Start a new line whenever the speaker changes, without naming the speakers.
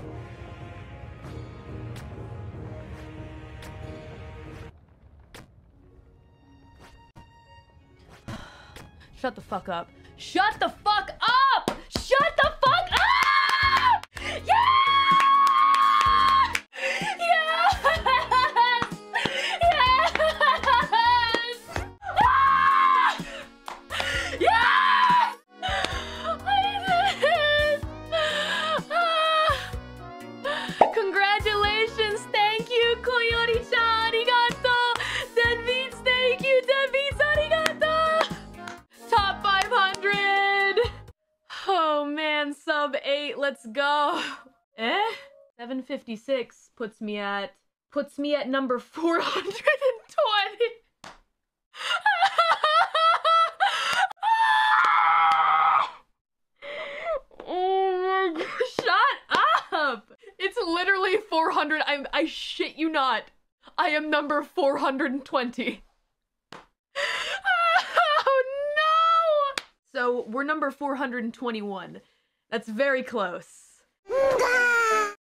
Shut the fuck up. Shut the fuck up! Shut the fuck up! Yeah! Yes! Yes! Ah! Yes! I did it! Ah! Congratulations! Thank you, Coyote-chan! Arigato! Dead Beats, thank you! Dead Beats, arigato! Top 500! Oh man, sub 8, let's go. 756 puts me at number 420. Oh my god, shut up! It's literally 400. I shit you not. I am number 420. Oh no! So we're number 421. That's very close.